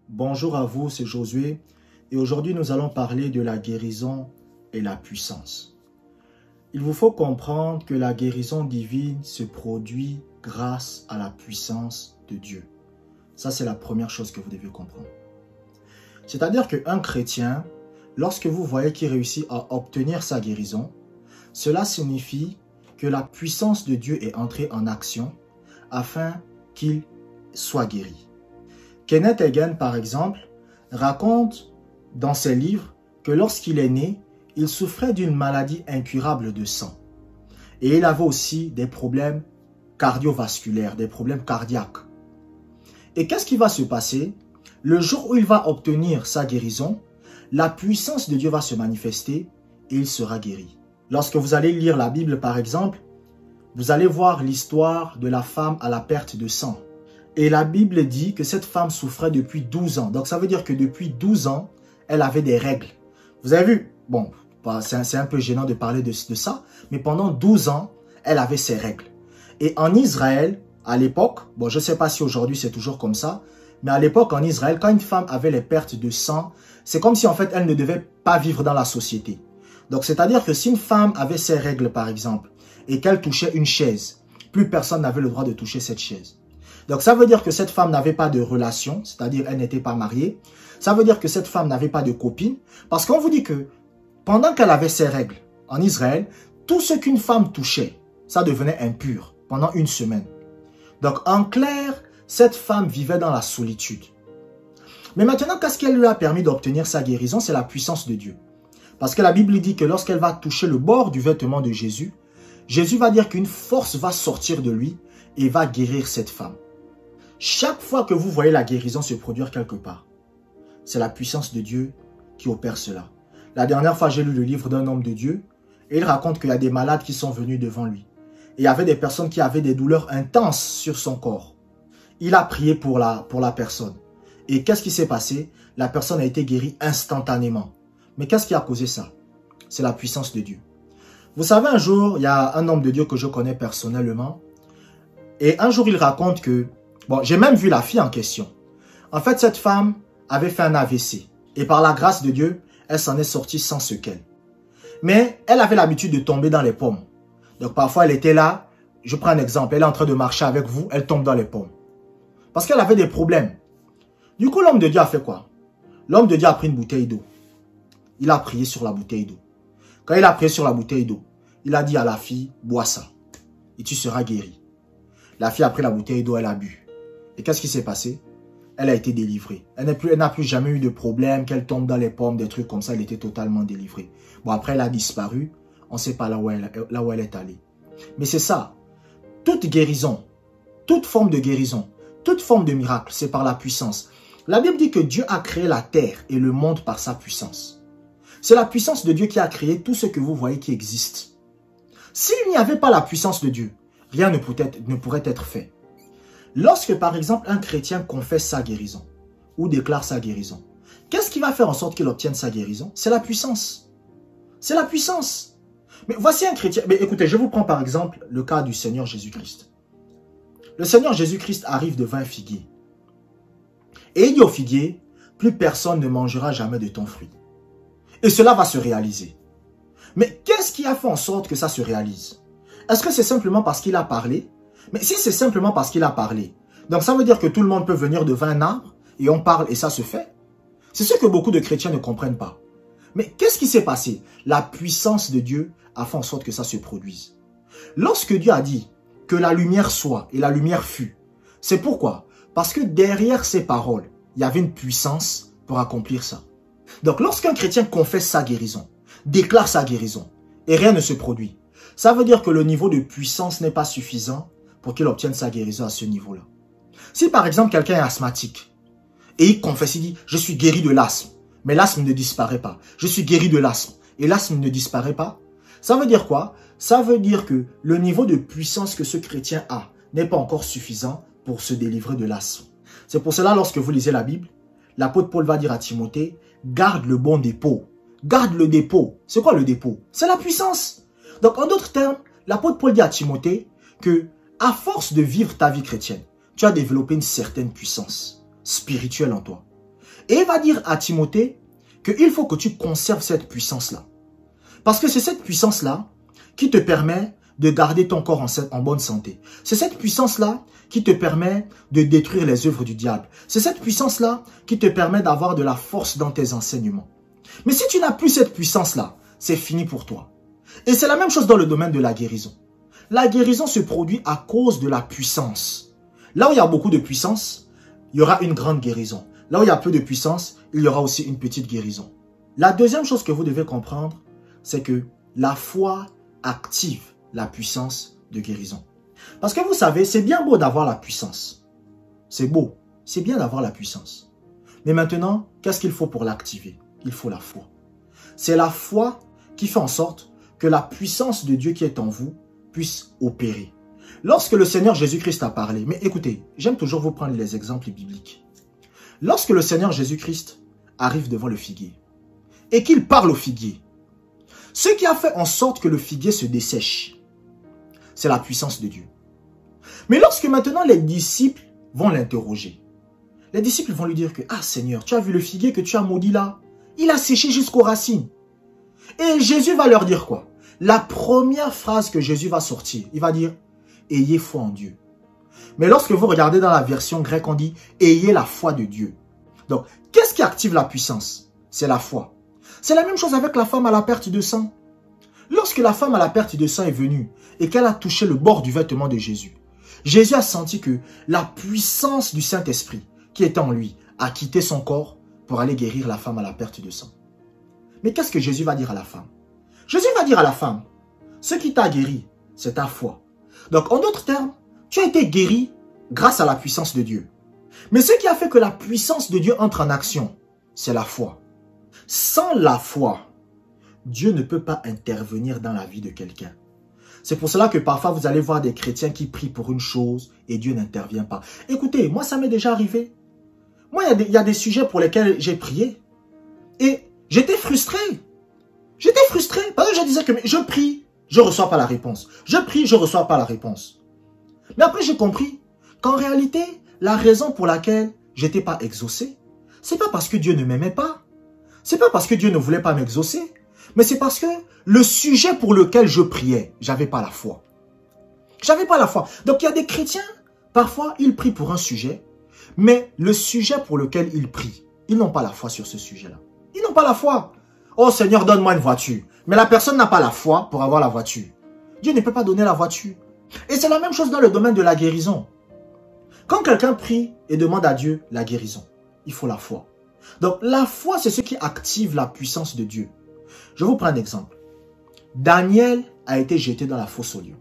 Bonjour à vous, c'est Josué et aujourd'hui nous allons parler de la guérison et la puissance. Il vous faut comprendre que la guérison divine se produit grâce à la puissance de Dieu. Ça, c'est la première chose que vous devez comprendre. C'est-à-dire qu'un chrétien, lorsque vous voyez qu'il réussit à obtenir sa guérison, cela signifie que la puissance de Dieu est entrée en action afin qu'il soit guéri. Kenneth Hagin, par exemple, raconte dans ses livres que lorsqu'il est né, il souffrait d'une maladie incurable de sang. Et il avait aussi des problèmes cardiovasculaires, des problèmes cardiaques. Et qu'est-ce qui va se passer? Le jour où il va obtenir sa guérison, la puissance de Dieu va se manifester et il sera guéri. Lorsque vous allez lire la Bible, par exemple, vous allez voir l'histoire de la femme à la perte de sang. Et la Bible dit que cette femme souffrait depuis 12 ans. Donc ça veut dire que depuis 12 ans, elle avait des règles. Vous avez vu? Bon, c'est un peu gênant de parler de ça, mais pendant 12 ans, elle avait ses règles. Et en Israël, à l'époque, bon, je ne sais pas si aujourd'hui c'est toujours comme ça, mais à l'époque en Israël, quand une femme avait les pertes de sang, c'est comme si en fait elle ne devait pas vivre dans la société. Donc c'est-à-dire que si une femme avait ses règles par exemple, et qu'elle touchait une chaise, plus personne n'avait le droit de toucher cette chaise. Donc ça veut dire que cette femme n'avait pas de relation, c'est-à-dire elle n'était pas mariée. Ça veut dire que cette femme n'avait pas de copine. Parce qu'on vous dit que pendant qu'elle avait ses règles en Israël, tout ce qu'une femme touchait, ça devenait impur pendant une semaine. Donc en clair, cette femme vivait dans la solitude. Mais maintenant, qu'est-ce qui lui a permis d'obtenir sa guérison? C'est la puissance de Dieu. Parce que la Bible dit que lorsqu'elle va toucher le bord du vêtement de Jésus, Jésus va dire qu'une force va sortir de lui et va guérir cette femme. Chaque fois que vous voyez la guérison se produire quelque part, c'est la puissance de Dieu qui opère cela. La dernière fois, j'ai lu le livre d'un homme de Dieu et il raconte qu'il y a des malades qui sont venus devant lui. Et il y avait des personnes qui avaient des douleurs intenses sur son corps. Il a prié pour la personne. Et qu'est-ce qui s'est passé? La personne a été guérie instantanément. Mais qu'est-ce qui a causé ça? C'est la puissance de Dieu. Vous savez, un jour, il y a un homme de Dieu que je connais personnellement. Et un jour, il raconte que bon, j'ai même vu la fille en question. En fait, cette femme avait fait un AVC. Et par la grâce de Dieu, elle s'en est sortie sans séquelles. Mais elle avait l'habitude de tomber dans les pommes. Donc parfois, elle était là. Je prends un exemple. Elle est en train de marcher avec vous. Elle tombe dans les pommes. Parce qu'elle avait des problèmes. Du coup, l'homme de Dieu a fait quoi? L'homme de Dieu a pris une bouteille d'eau. Il a prié sur la bouteille d'eau. Quand il a prié sur la bouteille d'eau, il a dit à la fille, bois ça. Et tu seras guéri. La fille a pris la bouteille d'eau, elle a bu. Et qu'est-ce qui s'est passé? Elle a été délivrée. Elle n'a plus jamais eu de problème, qu'elle tombe dans les pommes, des trucs comme ça. Elle était totalement délivrée. Bon, après, elle a disparu. On ne sait pas là où elle est allée. Mais c'est ça. Toute guérison, toute forme de guérison, toute forme de miracle, c'est par la puissance. La Bible dit que Dieu a créé la terre et le monde par sa puissance. C'est la puissance de Dieu qui a créé tout ce que vous voyez qui existe. S'il n'y avait pas la puissance de Dieu, rien ne pourrait être fait. Lorsque, par exemple, un chrétien confesse sa guérison ou déclare sa guérison, qu'est-ce qui va faire en sorte qu'il obtienne sa guérison? C'est la puissance. C'est la puissance. Mais voici un chrétien. Mais écoutez, je vous prends par exemple le cas du Seigneur Jésus-Christ. Le Seigneur Jésus-Christ arrive devant un figuier. Et il dit au figuier, plus personne ne mangera jamais de ton fruit. Et cela va se réaliser. Mais qu'est-ce qui a fait en sorte que ça se réalise? Est-ce que c'est simplement parce qu'il a parlé? Mais si c'est simplement parce qu'il a parlé, donc ça veut dire que tout le monde peut venir devant un arbre et on parle et ça se fait. C'est ce que beaucoup de chrétiens ne comprennent pas. Mais qu'est-ce qui s'est passé? La puissance de Dieu a fait en sorte que ça se produise. Lorsque Dieu a dit que la lumière soit et la lumière fut, c'est pourquoi? Parce que derrière ces paroles, il y avait une puissance pour accomplir ça. Donc lorsqu'un chrétien confesse sa guérison, déclare sa guérison et rien ne se produit, ça veut dire que le niveau de puissance n'est pas suffisant pour qu'il obtienne sa guérison à ce niveau-là. Si par exemple quelqu'un est asthmatique et il confesse, il dit « je suis guéri de l'asthme », mais l'asthme ne disparaît pas. « Je suis guéri de l'asthme » et l'asthme ne disparaît pas. Ça veut dire quoi? Ça veut dire que le niveau de puissance que ce chrétien a n'est pas encore suffisant pour se délivrer de l'asthme. C'est pour cela lorsque vous lisez la Bible, l'apôtre Paul va dire à Timothée « garde le bon dépôt ». Garde le dépôt. C'est quoi le dépôt? C'est la puissance. Donc en d'autres termes, l'apôtre Paul dit à Timothée que à force de vivre ta vie chrétienne, tu as développé une certaine puissance spirituelle en toi. Et il va dire à Timothée qu'il faut que tu conserves cette puissance-là. Parce que c'est cette puissance-là qui te permet de garder ton corps en bonne santé. C'est cette puissance-là qui te permet de détruire les œuvres du diable. C'est cette puissance-là qui te permet d'avoir de la force dans tes enseignements. Mais si tu n'as plus cette puissance-là, c'est fini pour toi. Et c'est la même chose dans le domaine de la guérison. La guérison se produit à cause de la puissance. Là où il y a beaucoup de puissance, il y aura une grande guérison. Là où il y a peu de puissance, il y aura aussi une petite guérison. La deuxième chose que vous devez comprendre, c'est que la foi active la puissance de guérison. Parce que vous savez, c'est bien beau d'avoir la puissance. C'est beau, c'est bien d'avoir la puissance. Mais maintenant, qu'est-ce qu'il faut pour l'activer? Il faut la foi. C'est la foi qui fait en sorte que la puissance de Dieu qui est en vous puisse opérer. Lorsque le Seigneur Jésus-Christ a parlé, mais écoutez, j'aime toujours vous prendre les exemples bibliques. Lorsque le Seigneur Jésus-Christ arrive devant le figuier et qu'il parle au figuier, ce qui a fait en sorte que le figuier se dessèche, c'est la puissance de Dieu. Mais lorsque maintenant les disciples vont l'interroger, les disciples vont lui dire que « Ah Seigneur, tu as vu le figuier que tu as maudit là? Il a séché jusqu'aux racines. » Et Jésus va leur dire quoi? La première phrase que Jésus va sortir, il va dire « Ayez foi en Dieu ». Mais lorsque vous regardez dans la version grecque, on dit « Ayez la foi de Dieu ». Donc, qu'est-ce qui active la puissance? C'est la foi. C'est la même chose avec la femme à la perte de sang. Lorsque la femme à la perte de sang est venue et qu'elle a touché le bord du vêtement de Jésus, Jésus a senti que la puissance du Saint-Esprit qui était en lui a quitté son corps pour aller guérir la femme à la perte de sang. Mais qu'est-ce que Jésus va dire à la femme? Jésus va dire à la femme, ce qui t'a guéri, c'est ta foi. Donc, en d'autres termes, tu as été guéri grâce à la puissance de Dieu. Mais ce qui a fait que la puissance de Dieu entre en action, c'est la foi. Sans la foi, Dieu ne peut pas intervenir dans la vie de quelqu'un. C'est pour cela que parfois vous allez voir des chrétiens qui prient pour une chose et Dieu n'intervient pas. Écoutez, moi ça m'est déjà arrivé. Moi il y a des sujets pour lesquels j'ai prié et j'étais frustré. J'étais frustré parce que je disais que je prie, je ne reçois pas la réponse. Je prie, je ne reçois pas la réponse. Mais après j'ai compris qu'en réalité, la raison pour laquelle je n'étais pas exaucé, c'est pas parce que Dieu ne m'aimait pas. C'est pas parce que Dieu ne voulait pas m'exaucer. Mais c'est parce que le sujet pour lequel je priais, j'avais pas la foi. J'avais pas la foi. Donc il y a des chrétiens, parfois ils prient pour un sujet, mais le sujet pour lequel ils prient, ils n'ont pas la foi sur ce sujet-là. Ils n'ont pas la foi. Oh Seigneur, donne-moi une voiture. Mais la personne n'a pas la foi pour avoir la voiture. Dieu ne peut pas donner la voiture. Et c'est la même chose dans le domaine de la guérison. Quand quelqu'un prie et demande à Dieu la guérison, il faut la foi. Donc la foi, c'est ce qui active la puissance de Dieu. Je vous prends un exemple. Daniel a été jeté dans la fosse aux lions.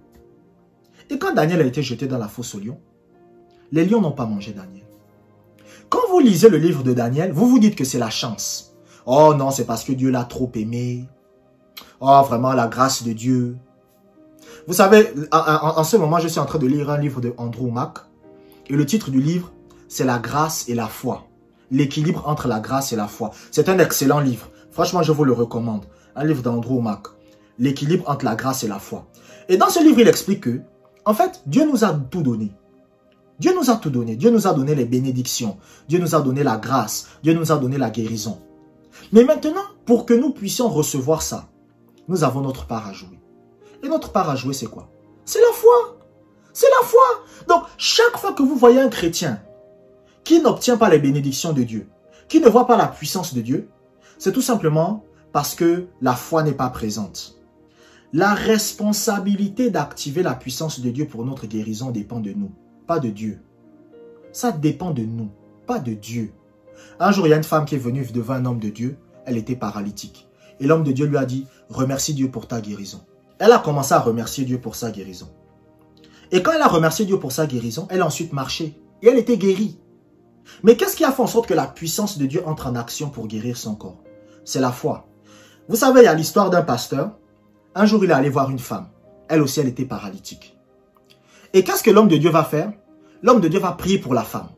Et quand Daniel a été jeté dans la fosse aux lions, les lions n'ont pas mangé Daniel. Quand vous lisez le livre de Daniel, vous vous dites que c'est la chance. Oh non, c'est parce que Dieu l'a trop aimé. Oh, vraiment, la grâce de Dieu. Vous savez, en ce moment, je suis en train de lire un livre de Andrew Mack. Et le titre du livre, c'est La grâce et la foi. L'équilibre entre la grâce et la foi. C'est un excellent livre. Franchement, je vous le recommande. Un livre d'Andrew Mack. L'équilibre entre la grâce et la foi. Et dans ce livre, il explique que, en fait, Dieu nous a tout donné. Dieu nous a tout donné. Dieu nous a donné les bénédictions. Dieu nous a donné la grâce. Dieu nous a donné la guérison. Mais maintenant, pour que nous puissions recevoir ça, nous avons notre part à jouer. Et notre part à jouer, c'est quoi? C'est la foi. C'est la foi. Donc, chaque fois que vous voyez un chrétien qui n'obtient pas les bénédictions de Dieu, qui ne voit pas la puissance de Dieu, c'est tout simplement parce que la foi n'est pas présente. La responsabilité d'activer la puissance de Dieu pour notre guérison dépend de nous, pas de Dieu. Ça dépend de nous, pas de Dieu. Un jour, il y a une femme qui est venue devant un homme de Dieu, elle était paralytique. Et l'homme de Dieu lui a dit, remercie Dieu pour ta guérison. Elle a commencé à remercier Dieu pour sa guérison. Et quand elle a remercié Dieu pour sa guérison, elle a ensuite marché. Et elle était guérie. Mais qu'est-ce qui a fait en sorte que la puissance de Dieu entre en action pour guérir son corps? C'est la foi. Vous savez, il y a l'histoire d'un pasteur. Un jour, il est allé voir une femme. Elle aussi, elle était paralytique. Et qu'est-ce que l'homme de Dieu va faire? L'homme de Dieu va prier pour la femme.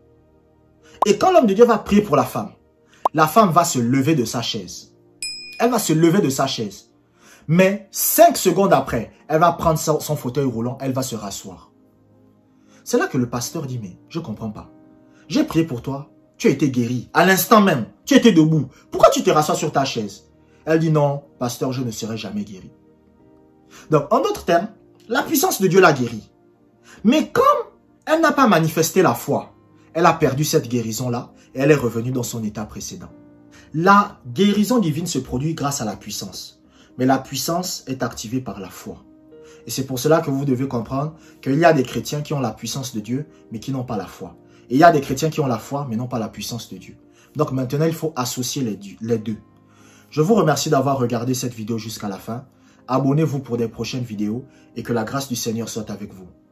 Et quand l'homme de Dieu va prier pour la femme va se lever de sa chaise. Elle va se lever de sa chaise. Mais 5 secondes après, elle va prendre son fauteuil roulant, elle va se rasseoir. C'est là que le pasteur dit, mais je ne comprends pas. J'ai prié pour toi, tu as été guérie. À l'instant même, tu étais debout. Pourquoi tu te rassois sur ta chaise? Elle dit non, pasteur, je ne serai jamais guérie. Donc, en d'autres termes, la puissance de Dieu l'a guérie. Mais comme elle n'a pas manifesté la foi, elle a perdu cette guérison-là et elle est revenue dans son état précédent. La guérison divine se produit grâce à la puissance. Mais la puissance est activée par la foi. Et c'est pour cela que vous devez comprendre qu'il y a des chrétiens qui ont la puissance de Dieu, mais qui n'ont pas la foi. Et il y a des chrétiens qui ont la foi, mais n'ont pas la puissance de Dieu. Donc maintenant, il faut associer les deux. Je vous remercie d'avoir regardé cette vidéo jusqu'à la fin. Abonnez-vous pour des prochaines vidéos et que la grâce du Seigneur soit avec vous.